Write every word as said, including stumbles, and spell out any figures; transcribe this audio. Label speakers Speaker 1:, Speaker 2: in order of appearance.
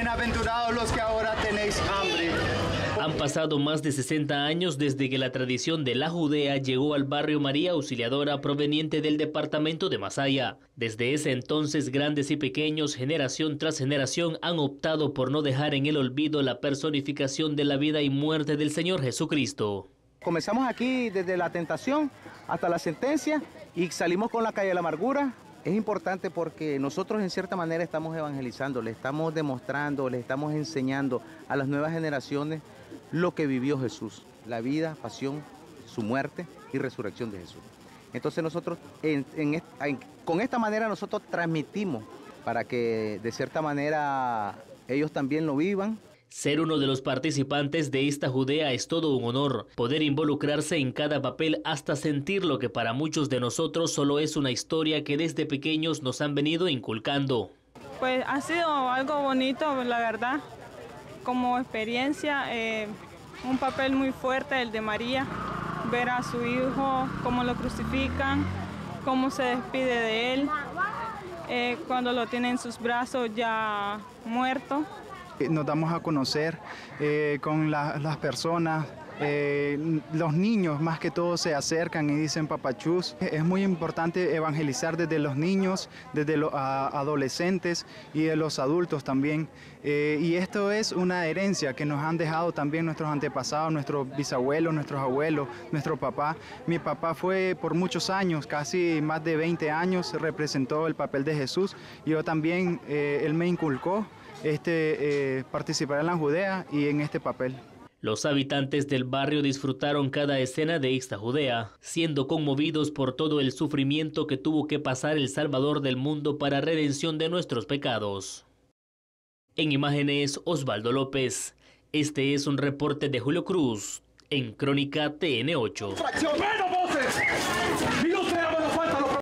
Speaker 1: bienaventurados los que ahora tenéis hambre.
Speaker 2: Han pasado más de sesenta años desde que la tradición de la Judea llegó al barrio María Auxiliadora proveniente del departamento de Masaya. Desde ese entonces, grandes y pequeños, generación tras generación, han optado por no dejar en el olvido la personificación de la vida y muerte del Señor Jesucristo.
Speaker 3: Comenzamos aquí desde la tentación hasta la sentencia y salimos con la calle de la amargura. Es importante porque nosotros en cierta manera estamos evangelizando, le estamos demostrando, le estamos enseñando a las nuevas generaciones lo que vivió Jesús, la vida, pasión, su muerte y resurrección de Jesús. Entonces nosotros, en, en, en, con esta manera nosotros transmitimos para que de cierta manera ellos también lo vivan.
Speaker 2: Ser uno de los participantes de esta Judea es todo un honor, poder involucrarse en cada papel hasta sentir lo que para muchos de nosotros solo es una historia que desde pequeños nos han venido inculcando.
Speaker 4: Pues ha sido algo bonito, la verdad, como experiencia, eh, un papel muy fuerte el de María, ver a su hijo, cómo lo crucifican, cómo se despide de él, eh, cuando lo tiene en sus brazos ya muerto.
Speaker 5: Nos damos a conocer eh, con la, las personas, eh, los niños más que todo se acercan y dicen papachús. Es muy importante evangelizar desde los niños, desde los a, adolescentes y de los adultos también. Eh, y esto es una herencia que nos han dejado también nuestros antepasados, nuestros bisabuelos, nuestros abuelos, nuestro papá. Mi papá fue por muchos años, casi más de veinte años, representó el papel de Jesús. Yo también, eh, él me inculcó Este, eh, participar en la Judea y en este papel.
Speaker 2: Los habitantes del barrio disfrutaron cada escena de esta Judea, siendo conmovidos por todo el sufrimiento que tuvo que pasar el Salvador del mundo para redención de nuestros pecados. En imágenes, Osvaldo López. Este es un reporte de Julio Cruz, en Crónica T N ocho.